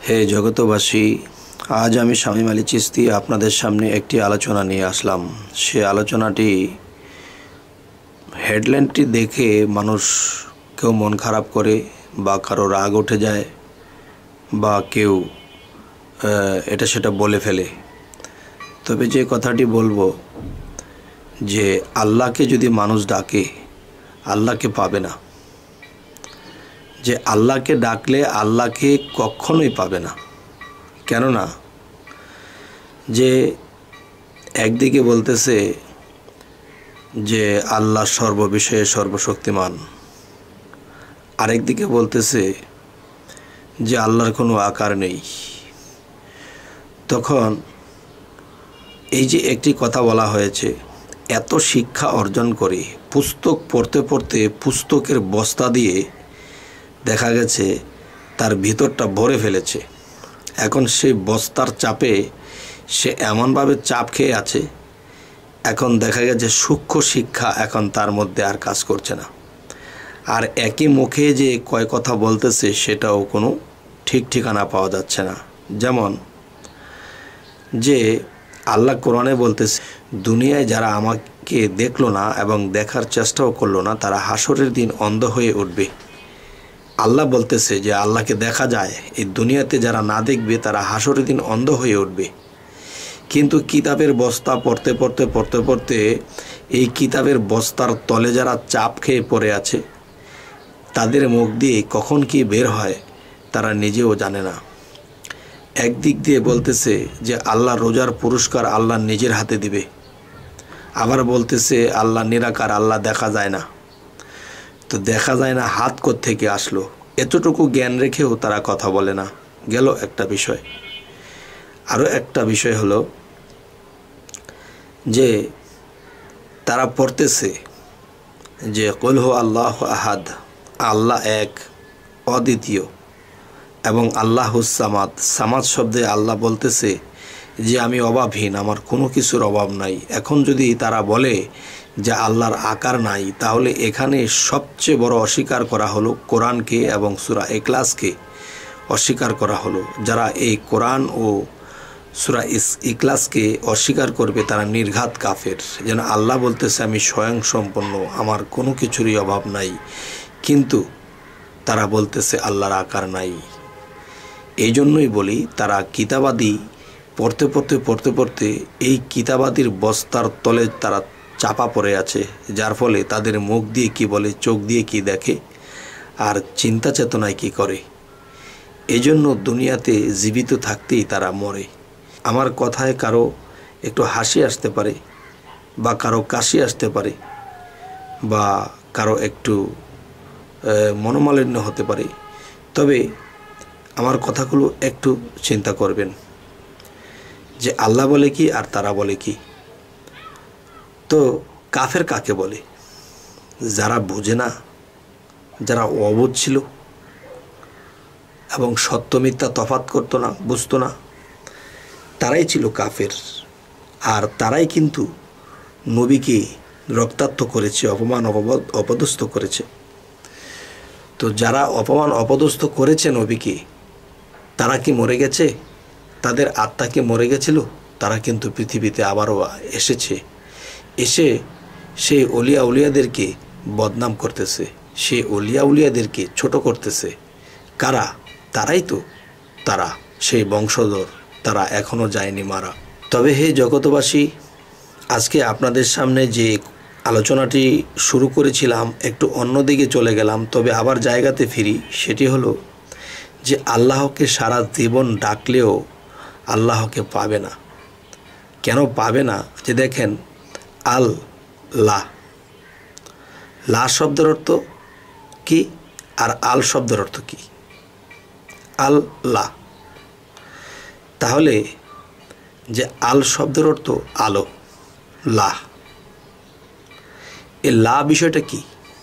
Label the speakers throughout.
Speaker 1: হে জগতবাসী, আজ আমি শামীম আলী চিশতি আপনাদের সামনে একটি আলোচনা নিয়ে আসলাম। সে আলোচনাটি হেডলাইনটি দেখে মানুষ কেউ মন খারাপ করে বা কারো রাগ উঠে যায় বা কেউ এটা সেটা বলে ফেলে। তবে যে কথাটি বলবো যে আল্লাহকে যদি মানুষ ডাকে আল্লাহকে পাবে না, যে আল্লাহকে ডাকলে আল্লাহকে কখনোই পাবে না। কেননা যে একদিকে বলতেছে যে আল্লাহ সর্ববিষয়ে সর্বশক্তিমান, আরেকদিকে বলতেছে যে আল্লাহর কোনো আকার নেই। তখন এই যে একটি কথা বলা হয়েছে, এত শিক্ষা অর্জন করে পুস্তক পড়তে পড়তে পুস্তকের বস্তা দিয়ে দেখা গেছে তার ভিতরটা ভরে ফেলেছে। এখন সেই বস্তার চাপে সে এমনভাবে চাপ খেয়ে আছে, এখন দেখা গেছে সূক্ষ্ম শিক্ষা এখন তার মধ্যে আর কাজ করছে না। আর একই মুখে যে কয় কথা বলতেছে সেটাও কোনো ঠিক ঠিকানা পাওয়া যাচ্ছে না। যেমন যে আল্লাহ কোরআনে বলতেছে, দুনিয়ায় যারা আমাকে দেখলো না এবং দেখার চেষ্টাও করলো না তারা হাসরের দিন অন্ধ হয়ে উঠবে। আল্লাহ বলতেছে যে আল্লাহকে দেখা যায়, এই দুনিয়াতে যারা না দেখবে তারা হাসরের দিন অন্ধ হয়ে উঠবে। কিন্তু কিতাবের বস্তা পড়তে পড়তে পড়তে পড়তে এই কিতাবের বস্তার তলে যারা চাপ খেয়ে পড়ে আছে তাদের মুখ দিয়ে কখন কি বের হয় তারা নিজেও জানে না। একদিক দিয়ে বলতেছে যে আল্লাহ রোজার পুরস্কার আল্লাহ নিজের হাতে দিবে, আবার বলতেছে আল্লাহ নিরাকার, আল্লাহ দেখা যায় না। তো দেখা যায় না হাত কোত্থেকে আসলো, এতটুকু জ্ঞান রেখেও তারা কথা বলে না। গেল একটা বিষয়। আরও একটা বিষয় হলো যে তারা পড়তেছে যে কুল হু আল্লাহু আহাদ, আল্লাহ এক অদ্বিতীয়, এবং আল্লাহুস সামাদ। সামাদ শব্দে আল্লাহ বলতেছে যে আমি অভাবহীন, আমার কোনো কিছুর অভাব নাই। এখন যদি তারা বলে যে আল্লাহর আকার নাই, তাহলে এখানে সবচেয়ে বড় অস্বীকার করা হলো কোরআনকে এবং সূরা ইখলাসকে অস্বীকার করা হলো। যারা এই কোরআন ও সূরা ইখলাসকে অস্বীকার করবে তারা নির্ঘাত কাফের। যেন আল্লাহ বলতেছে আমি স্বয়ং সম্পন্ন, আমার কোনো কিছুরই অভাব নাই, কিন্তু তারা বলতেছে আল্লাহর আকার নাই। এই জন্যই বলি তারা কিতাবাদি পড়তে পড়তে পড়তে পড়তে এই কিতাবাদির বস্তার তলে তারা চাপা পড়ে আছে, যার ফলে তাদের মুখ দিয়ে কি বলে, চোখ দিয়ে কি দেখে, আর চিন্তা চেতনায় কি করে। এজন্য দুনিয়াতে জীবিত থাকতেই তারা মরে। আমার কথায় কারো একটু হাসি আসতে পারে বা কারো কাশি আসতে পারে বা কারো একটু মনোমালিন্য হতে পারে, তবে আমার কথাগুলো একটু চিন্তা করবেন যে আল্লাহ বলে কি আর তারা বলে কি। তো কাফের কাকে বলে? যারা বোঝে না, যারা অবুঝ ছিল এবং সত্য মিথ্যা তফাৎ করতো না, বুঝতো না, তারাই ছিল কাফের। আর তারাই কিন্তু নবীকে রক্তাক্ত করেছে, অপমান অপদস্থ করেছে। তো যারা অপমান অপদস্থ করেছে নবীকে, তারা কি মরে গেছে? তাদের আত্মা কি মরে গেছিল? তারা কিন্তু পৃথিবীতে আবারও এসেছে, এসে সেই অলিয়া উলিয়াদেরকে বদনাম করতেছে, সেই অলিয়া উলিয়াদেরকে ছোট করতেছে। কারা? তারাই তো, তারা সেই বংশধর, তারা এখনও যায়নি মারা। তবে হে জগতবাসী, আজকে আপনাদের সামনে যে আলোচনাটি শুরু করেছিলাম একটু অন্যদিকে চলে গেলাম, তবে আবার জায়গাতে ফিরি। সেটি হলো যে আল্লাহকে সারা জীবন ডাকলেও আল্লাহকে পাবে না। কেন পাবে না? যে দেখেন আল্লাহ, লা শব্দের অর্থ কি আর আল শব্দের অর্থ কি? আল্লাহ। তাহলে যে আল শব্দের অর্থ আলো, লা, এ লা বিষয়টা কি?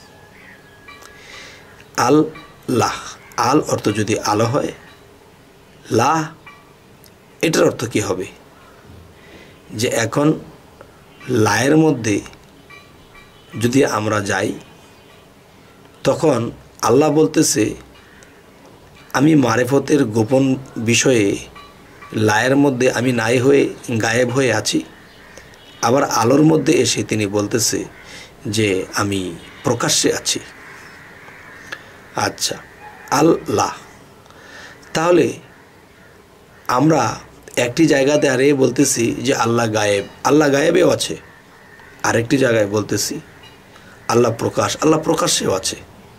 Speaker 1: আল্লাহ, আল অর্থ যদি আলো হয়, লা এটার অর্থ কি হবে? যে এখন লায়ের মধ্যে যদি আমরা যাই তখন আল্লাহ বলতেছে আমি মারেফতের গোপন বিষয়ে লায়ের মধ্যে আমি নাই হয়ে গায়েব হয়ে আছি, আবার আলোর মধ্যে এসে তিনি বলতেছে যে আমি প্রকাশ্যে আছি। আচ্ছা, আল্লাহ, তাহলে আমরা একটি জায়গাতে আরে বলতেছি যে আল্লাহ গায়েব, আল্লাহ গায়েবেও আছে, আরেকটি জায়গায় বলতেছি আল্লাহ প্রকাশ, আল্লাহ প্রকাশ্যেও আছে।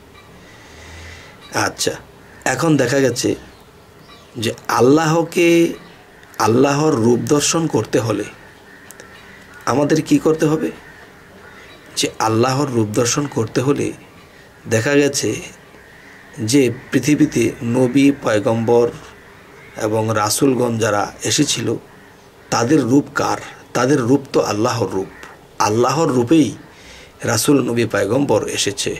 Speaker 1: আচ্ছা, এখন দেখা গেছে যে আল্লাহকে, আল্লাহর রূপ দর্শন করতে হলে আমাদের কি করতে হবে? যে আল্লাহর রূপ দর্শন করতে হলে দেখা গেছে যে পৃথিবীতে নবী, পয়গম্বর এবং রাসূলগণ যারা এসেছিল তাদের রূপ কার? তাদের রূপ তো আল্লাহর রূপ। আল্লাহর রূপেই রাসূল, নবী, পয়গম্বর এসেছে।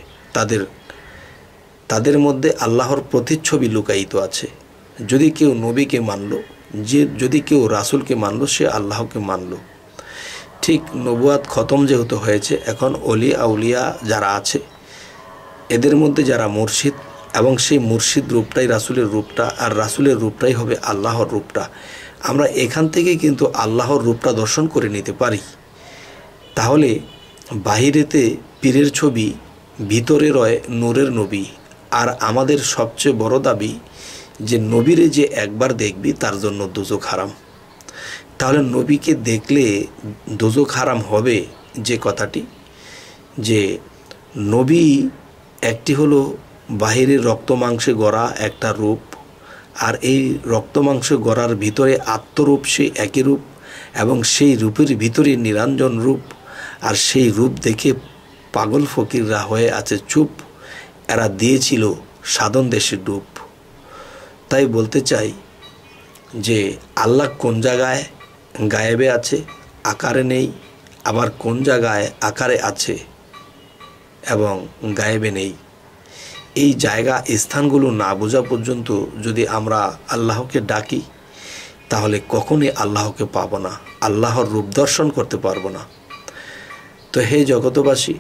Speaker 1: তাদের মধ্যে আল্লাহর প্রতিচ্ছবি লুকায়িত আছে। যদি কেউ নবীকে মানল, যদি কেউ রাসূলকে মানল, সে আল্লাহকে মানল। ঠিক নবুয়াত খতম যেহেতু হয়েছে, এখন অলি আউলিয়া যারা আছে এদের মধ্যে যারা মুর্শিদ, এবং সেই মুর্শিদ রূপটাই রাসূলের রূপটা, আর রাসূলের রূপটাই হবে আল্লাহর রূপটা। আমরা এখান থেকে কিন্তু আল্লাহর রূপটা দর্শন করে নিতে পারি। তাহলে বাহিরেতে পীরের ছবি, ভিতরে রয় নূরের নবী। আর আমাদের সবচেয়ে বড় দাবি যে নবীরে যে একবার দেখবি তার জন্য দোজখ হারাম। তাহলে নবীকে দেখলে দোজখ হারাম হবে যে কথাটি, যে নবী একটি হলো বাহিরের রক্ত মাংসে গড়া একটা রূপ, আর এই রক্ত মাংসে গড়ার ভিতরে আত্মরূপ সেই একই রূপ, এবং সেই রূপের ভিতরে নিরঞ্জন রূপ। আর সেই রূপ দেখে পাগল ফকিররা হয়ে আছে চুপ, এরা দিয়েছিল সাধন দেশের রূপ। তাই বলতে চাই যে আল্লাহ কোন জায়গায় গায়েবে আছে, আকারে নেই, আবার কোন জায়গায় আকারে আছে এবং গায়েবে নেই। এই জায়গা স্থানগুলো না বোঝা পর্যন্ত যদি আমরা আল্লাহকে ডাকি তাহলে কখনই আল্লাহকে পাবো না, আল্লাহর রূপ দর্শন করতে পারবো না। তো হে জগতবাসী,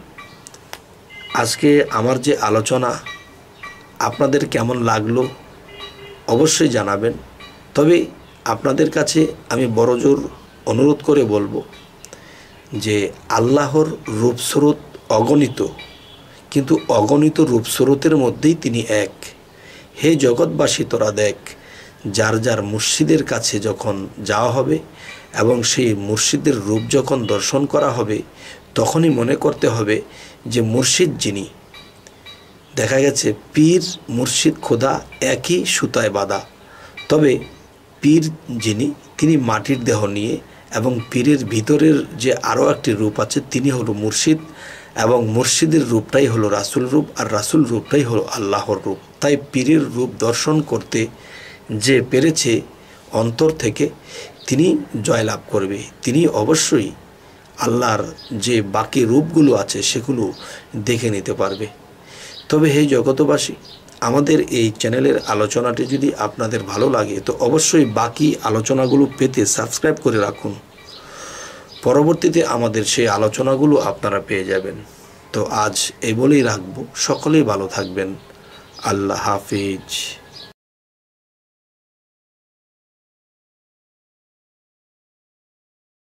Speaker 1: আজকে আমার যে আলোচনা আপনাদের কেমন লাগলো অবশ্যই জানাবেন। তবে আপনাদের কাছে আমি বড়জোর অনুরোধ করে বলবো যে আল্লাহর রূপস্রোত অগণিত, কিন্তু অগণিত রূপস্রোতের মধ্যেই তিনি এক। হে জগৎবাসী, তোরা দেখ, যার যার মুর্শিদের কাছে যখন যাওয়া হবে এবং সেই মুর্শিদের রূপ যখন দর্শন করা হবে, তখনই মনে করতে হবে যে মুর্শিদ যিনি, দেখা গেছে পীর মুর্শিদ খোদা একই সুতায় বাঁধা, তবে পীর যিনি তিনি মাটির দেহ নিয়ে, এবং পীরের ভিতরের যে আরও একটি রূপ আছে তিনি হলো মুর্শিদ, এবং মুর্শিদের রূপটাই হলো রাসূল রূপ, আর রাসূল রূপটাই হলো আল্লাহর রূপ। তাই পীরের রূপ দর্শন করতে যে পেরেছে অন্তর থেকে, তিনি জয়লাভ করবে। তিনি অবশ্যই আল্লাহর যে বাকি রূপগুলো আছে সেগুলো দেখে নিতে পারবে। তবে হে জগতবাসী, আমাদের এই চ্যানেলের আলোচনাটি যদি আপনাদের ভালো লাগে তো অবশ্যই বাকি আলোচনাগুলো পেতে সাবস্ক্রাইব করে রাখুন। পরবর্তীতে আমাদের সেই আলোচনাগুলো আপনারা পেয়ে যাবেন। তো আজ এই বলেই রাখবো, সকলেই ভালো থাকবেন। আল্লাহ হাফিজ।